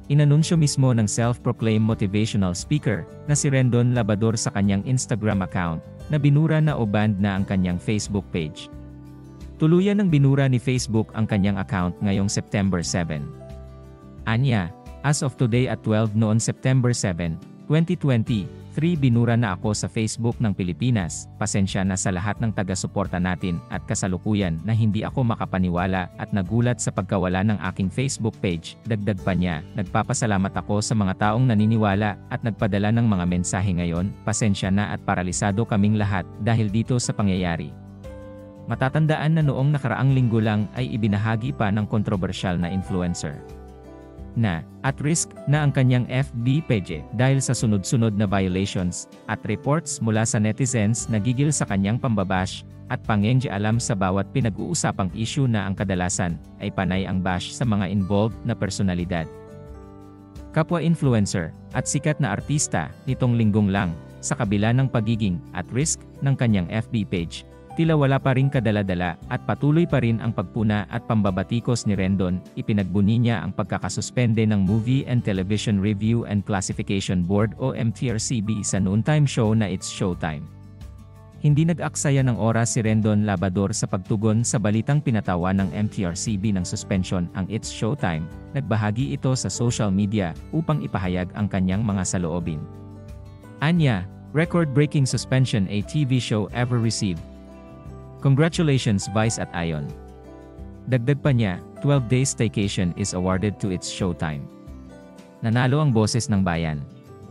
Inanunsyo mismo ng self-proclaimed motivational speaker na si Rendon Labrador sa kanyang Instagram account na binura na o banned na ang kanyang Facebook page. Tuluyan ng binura ni Facebook ang kanyang account ngayong September 7. Anya, as of today at 12 noon September 7, 2023, binura na ako sa Facebook ng Pilipinas. Pasensya na sa lahat ng taga-suporta natin at kasalukuyan na hindi ako makapaniwala at nagulat sa pagkawala ng aking Facebook page. Dagdag pa niya, nagpapasalamat ako sa mga taong naniniwala at nagpadala ng mga mensahe ngayon. Pasensya na at paralisado kaming lahat dahil dito sa pangyayari. Matatandaan na noong nakaraang linggo lang ay ibinahagi pa ng kontrobersyal na influencer na at risk na ang kanyang FB page dahil sa sunod-sunod na violations at reports mula sa netizens na gigil sa kanyang pambabash at pangingi-alam sa bawat pinag-uusapang issue na ang kadalasan ay panay ang bash sa mga involved na personalidad. Kapwa influencer at sikat na artista nitong linggong lang sa kabila ng pagiging at risk ng kanyang FB page. Tila wala pa rin kadala-dala at patuloy pa rin ang pagpuna at pambabatikos ni Rendon. Ipinagbuni niya ang pagkakasuspende ng Movie and Television Review and Classification Board o MTRCB sa noontime show na It's Showtime. Hindi nag-aksaya ng oras si Rendon Labrador sa pagtugon sa balitang pinatawa ng MTRCB ng suspension ang It's Showtime. Nagbahagi ito sa social media upang ipahayag ang kanyang mga saloobin. Anya, record-breaking suspension a TV show ever received. Congratulations Vice at Ion. Dagdag pa niya, 12 days staycation is awarded to It's Showtime. Nanalo ang boses ng bayan.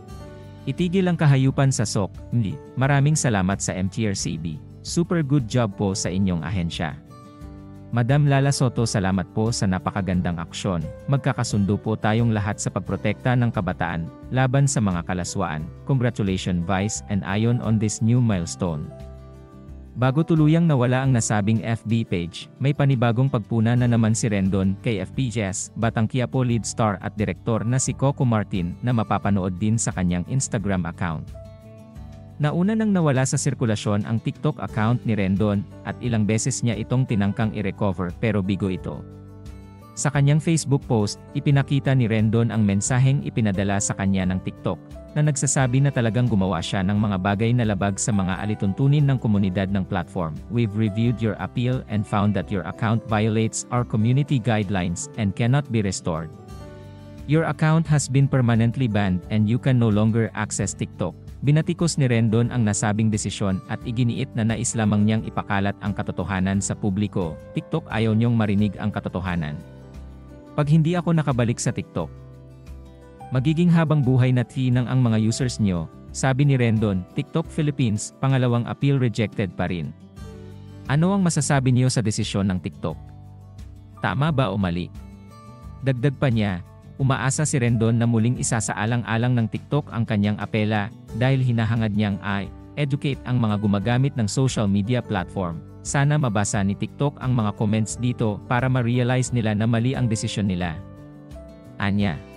Itigil ang kahayupan sa SOC. Maraming salamat sa MTRCB. Super good job po sa inyong ahensya. Madam Lala Soto, salamat po sa napakagandang aksyon. Magkakasundo po tayong lahat sa pagprotekta ng kabataan laban sa mga kalaswaan. Congratulations Vice and Ion on this new milestone. Bago tuluyang nawala ang nasabing FB page, may panibagong pagpuna na naman si Rendon kay FPJS, Batang Quiapo lead star at direktor na si Coco Martin na mapapanood din sa kanyang Instagram account. Nauna nang nawala sa sirkulasyon ang TikTok account ni Rendon at ilang beses niya itong tinangkang i-recover pero bigo ito. Sa kanyang Facebook post, ipinakita ni Rendon ang mensaheng ipinadala sa kanya ng TikTok, na nagsasabi na talagang gumawa siya ng mga bagay na labag sa mga alituntunin ng komunidad ng platform. We've reviewed your appeal and found that your account violates our community guidelines and cannot be restored. Your account has been permanently banned and you can no longer access TikTok. Binatikos ni Rendon ang nasabing desisyon at iginiit na nais lamang niyang ipakalat ang katotohanan sa publiko. TikTok, ayaw niyong marinig ang katotohanan. Pag hindi ako nakabalik sa TikTok, magiging habang buhay na tinang ang mga users niyo, sabi ni Rendon. TikTok Philippines, pangalawang appeal rejected pa rin. Ano ang masasabi niyo sa desisyon ng TikTok? Tama ba o mali? Dagdag pa niya, umaasa si Rendon na muling isasaalang-alang ng TikTok ang kanyang apela dahil hinahangad niyang educate ang mga gumagamit ng social media platform. Sana mabasa ni TikTok ang mga comments dito para ma-realize nila na mali ang desisyon nila. Anya.